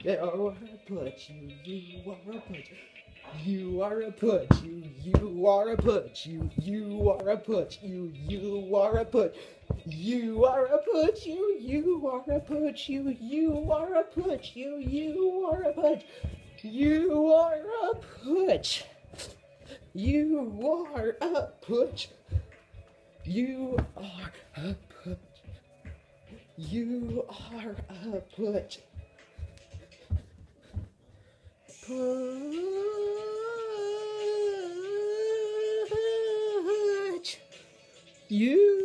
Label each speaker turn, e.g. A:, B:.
A: are a put. You are a put. You are a put. You are a put. You are a put. You are a put. You are a put. You are a put. You are a put. You are a put. You are a put. You are a put. You are a put. You are a put. Put. You